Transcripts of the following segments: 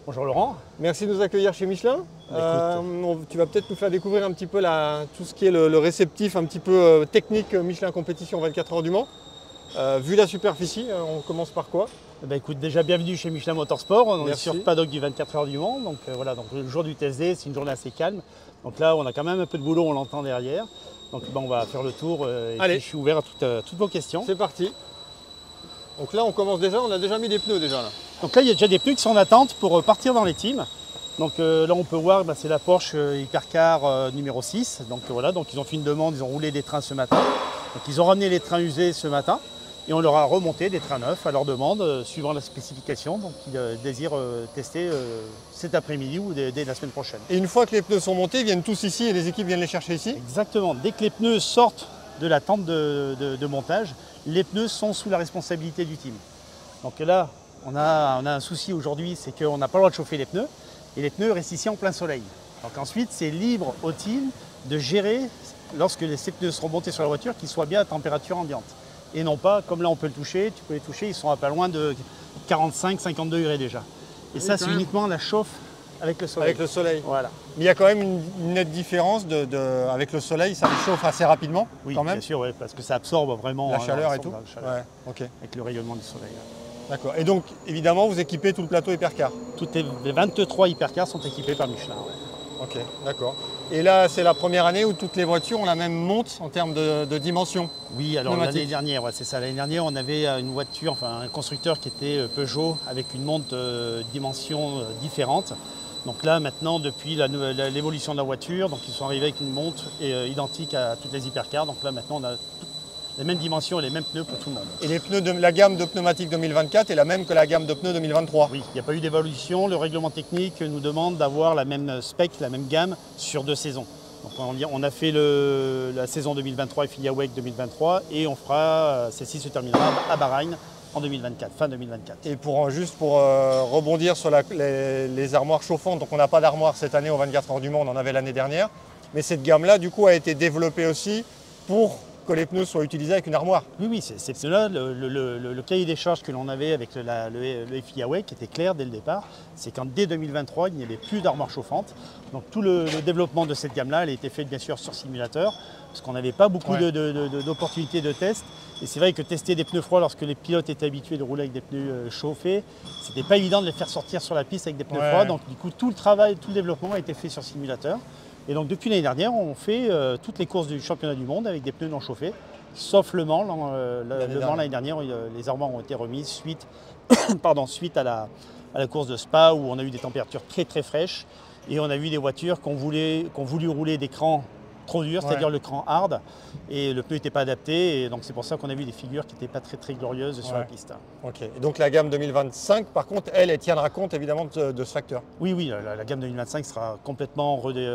Bonjour Laurent. Merci de nous accueillir chez Michelin. Tu vas peut-être nous faire découvrir un petit peu tout ce qui est le réceptif un petit peu technique Michelin Compétition 24 heures du Mans. Vu la superficie, on commence par quoi? Écoute, déjà bienvenue chez Michelin Motorsport. On est Merci. sur le paddock du 24 heures du Mans. Donc voilà, donc le jour du TSD, c'est une journée assez calme. Donc là, on a quand même un peu de boulot, on l'entend derrière. Donc on va faire le tour et Allez. puis je suis ouvert à toutes vos questions. C'est parti. Donc là, on commence déjà, on a déjà mis des pneus déjà là. Donc là, il y a déjà des pneus qui sont en attente pour partir dans les teams. Donc là, on peut voir, c'est la Porsche Hypercar numéro 6. Donc voilà, donc ils ont fait une demande, ils ont roulé des trains ce matin. Donc ils ont ramené les trains usés ce matin et on leur a remonté des trains neufs à leur demande, suivant la spécification. Donc ils désirent tester cet après-midi ou dès la semaine prochaine. Et une fois que les pneus sont montés, ils viennent tous ici et les équipes viennent les chercher ici? Exactement. Dès que les pneus sortent de la tente de montage, les pneus sont sous la responsabilité du team. Donc là, on a un souci aujourd'hui, c'est qu'on n'a pas le droit de chauffer les pneus et les pneus restent ici en plein soleil. Donc ensuite, c'est libre au team de gérer, lorsque ces pneus seront montés sur la voiture, qu'ils soient bien à température ambiante. Et non pas, comme là on peut le toucher, tu peux les toucher, ils sont à pas loin de 45-50 degrés déjà. Et oui, ça, c'est uniquement la chauffe avec le soleil. Avec le soleil. Voilà. Mais il y a quand même une nette différence avec le soleil, ça les chauffe assez rapidement. Oui, quand même. bien sûr, ouais, parce que ça absorbe vraiment la chaleur et tout. La chaleur, ouais, ok. Avec le rayonnement du soleil. D'accord. Et donc, évidemment, vous équipez tout le plateau Hypercar? Toutes les 23 Hypercars sont équipés par Michelin. Ouais. Ok, d'accord. Et là, c'est la première année où toutes les voitures ont la même monte en termes de dimension? Oui, alors l'année dernière, c'est ça. L'année dernière, on avait une voiture, enfin un constructeur qui était Peugeot avec une monte dimension différente. Donc là, maintenant, depuis l'évolution de la voiture, donc ils sont arrivés avec une monte identique à toutes les Hypercars. Donc là, maintenant, on a les mêmes dimensions et les mêmes pneus pour tout le monde. Et les pneus la gamme de pneumatiques 2024 est la même que la gamme de pneus 2023? Oui, il n'y a pas eu d'évolution. Le règlement technique nous demande d'avoir la même spec, la même gamme sur 2 saisons. Donc on a fait la saison 2023 et FIA WEC 2023 et on fera, celle-ci se terminera à Bahreïn en 2024, fin 2024. Et juste pour rebondir sur les armoires chauffantes, donc on n'a pas d'armoire cette année au 24 heures du Mans, on en avait l'année dernière, mais cette gamme-là, du coup, a été développée aussi pour que les pneus soient utilisés avec une armoire. Oui, c'est cela, le cahier des charges que l'on avait avec le FIA WEC était clair dès le départ, c'est qu'en dès 2023, il n'y avait plus d'armoire chauffante. Donc tout le développement de cette gamme-là, elle a été fait bien sûr sur simulateur, parce qu'on n'avait pas beaucoup d'opportunités de test. Et c'est vrai que tester des pneus froids lorsque les pilotes étaient habitués de rouler avec des pneus chauffés, c'était pas évident de les faire sortir sur la piste avec des pneus froids. Donc du coup, tout le travail, tout le développement a été fait sur simulateur. Et donc depuis l'année dernière, on fait toutes les courses du championnat du monde avec des pneus non chauffés, sauf Le Mans. Le Mans l'année dernière, les armoires ont été remises suite à la course de Spa où on a eu des températures très très fraîches et on a eu des voitures qui ont voulu rouler des crans trop durs, c'est-à-dire le cran hard, et le pneu n'était pas adapté, et donc c'est pour ça qu'on a vu des figures qui n'étaient pas très très glorieuses sur la piste. Ok. Et donc la gamme 2025, par contre, elle tiendra compte évidemment de ce facteur? Oui, la gamme 2025 sera complètement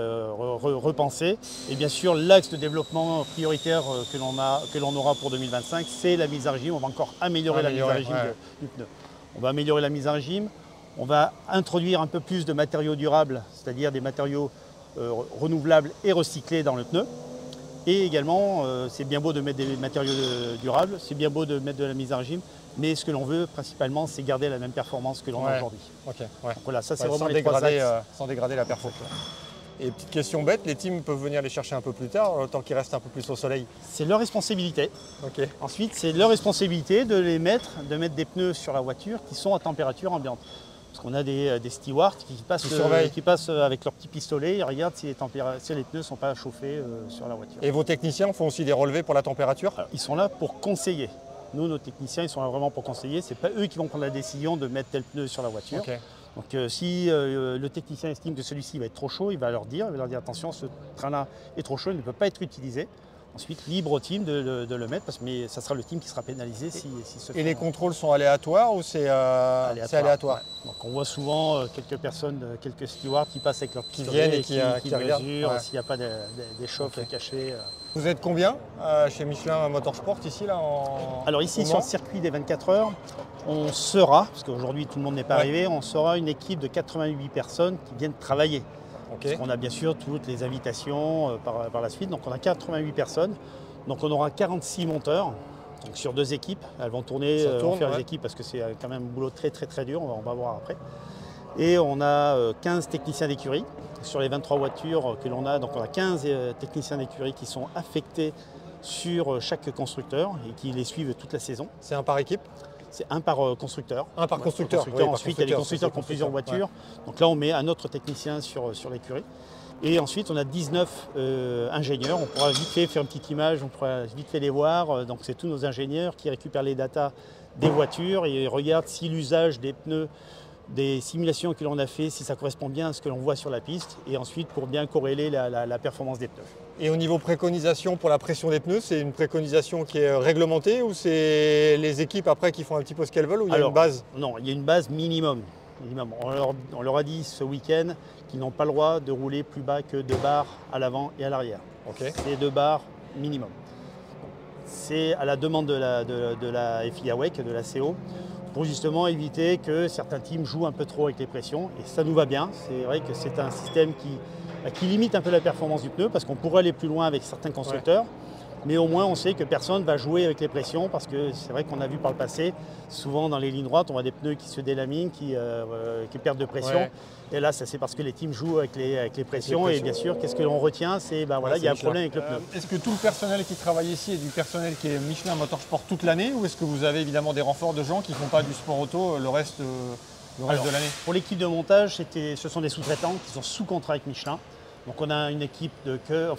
repensée, et bien sûr l'axe de développement prioritaire que l'on aura pour 2025, c'est la mise à régime. On va encore améliorer la mise à régime du pneu. On va améliorer la mise à régime, on va introduire un peu plus de matériaux durables, c'est-à-dire des matériaux renouvelables et recyclés dans le pneu. Et également, c'est bien beau de mettre des matériaux durables, c'est bien beau de mettre de la mise à régime, mais ce que l'on veut principalement, c'est garder la même performance que l'on a aujourd'hui. Okay, Donc voilà, ça c'est vraiment les sans dégrader la performance. Et petite question bête, les teams peuvent venir les chercher un peu plus tard, tant qu'ils restent un peu plus au soleil? C'est leur responsabilité. Okay. Ensuite, c'est leur responsabilité de mettre des pneus sur la voiture qui sont à température ambiante. Parce qu'on a des stewards qui passent avec leur petit pistolet, ils regardent si les pneus ne sont pas chauffés sur la voiture. Et vos techniciens font aussi des relevés pour la température? Alors, ils sont là pour conseiller. Nous, nos techniciens, ils sont là vraiment pour conseiller. Ce n'est pas eux qui vont prendre la décision de mettre tel pneu sur la voiture. Okay. Donc si le technicien estime que celui-ci va être trop chaud, il va leur dire attention, ce train-là est trop chaud, il ne peut pas être utilisé. Ensuite, libre au team de le mettre, mais ça sera le team qui sera pénalisé si se fait. Et les contrôles sont aléatoires ou c'est aléatoire? Ouais. Donc on voit souvent quelques personnes, quelques stewards qui passent avec leur pistolet et qui mesurent s'il n'y a pas des chauffes cachés. Vous êtes combien chez Michelin Motorsport ici là Alors ici sur le circuit des 24 heures, on sera, parce qu'aujourd'hui tout le monde n'est pas arrivé, on sera une équipe de 88 personnes qui viennent travailler. Parce qu'on a bien sûr toutes les invitations par la suite, donc on a 88 personnes, donc on aura 46 monteurs donc sur 2 équipes, elles vont tourner, faire les équipes parce que c'est quand même un boulot très très très dur, on va voir après. Et on a 15 techniciens d'écurie sur les 23 voitures que l'on a. Donc on a 15 techniciens d'écurie qui sont affectés sur chaque constructeur et qui les suivent toute la saison. C'est un par équipe? C'est un par constructeur. Un par constructeur. Oui, ensuite, il y a des constructeurs qui ont plusieurs voitures. Ouais. Donc là, on met un autre technicien sur l'écurie. Et ensuite, on a 19 ingénieurs. On pourra vite fait faire une petite image, on pourra vite fait les voir. Donc c'est tous nos ingénieurs qui récupèrent les datas des voitures et regardent si l'usage des pneus, des simulations que l'on a fait, si ça correspond bien à ce que l'on voit sur la piste. Et ensuite, pour bien corréler la performance des pneus. Et au niveau préconisation pour la pression des pneus, c'est une préconisation qui est réglementée ou c'est les équipes après qui font un petit peu ce qu'elles veulent ou il y a une base? Non, il y a une base minimum. On leur a dit ce week-end qu'ils n'ont pas le droit de rouler plus bas que 2 barres à l'avant et à l'arrière. Okay. C'est 2 barres minimum. C'est à la demande de la FIA WEC, de la CO, pour justement éviter que certains teams jouent un peu trop avec les pressions. Et ça nous va bien. C'est vrai que c'est un système qui limite un peu la performance du pneu parce qu'on pourrait aller plus loin avec certains constructeurs. Ouais. Mais au moins on sait que personne ne va jouer avec les pressions parce que c'est vrai qu'on a vu par le passé, souvent dans les lignes droites, on voit des pneus qui se délaminent, qui perdent de pression. Ouais. Et là, c'est parce que les teams jouent avec les pressions. Et bien sûr, qu'est-ce que l'on retient? C'est voilà, il y a un problème avec le pneu. Est-ce que tout le personnel qui travaille ici est du personnel qui est Michelin Motorsport toute l'année ou est-ce que vous avez évidemment des renforts de gens qui ne font pas du sport auto le reste de l'année? Pour l'équipe de montage, ce sont des sous-traitants qui sont sous contrat avec Michelin. Donc on a une équipe de cœur,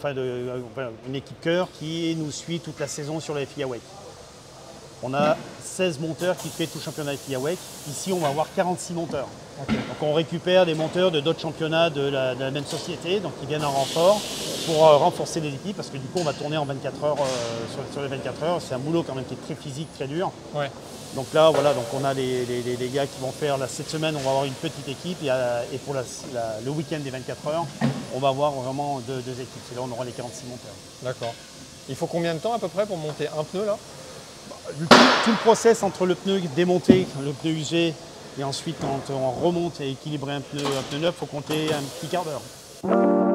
qui nous suit toute la saison sur la FIA WEC. On a 16 monteurs qui fait tout le championnat FIA WEC. Ici, on va avoir 46 monteurs. Okay. Donc on récupère des monteurs de d'autres championnats de la même société, donc qui viennent en renfort pour renforcer les équipes, parce que du coup, on va tourner en 24 heures sur les 24 heures. C'est un boulot quand même qui est très physique, très dur. Ouais. Donc là, voilà, donc on a les gars qui vont faire, là, cette semaine, on va avoir une petite équipe et pour le week-end des 24 heures, on va avoir vraiment deux équipes. C'est là où on aura les 46 monteurs. D'accord. Il faut combien de temps à peu près pour monter un pneu là? Tout le process entre le pneu démonté, le pneu usé, et ensuite quand on remonte et équilibrer un pneu neuf, il faut compter un petit quart d'heure.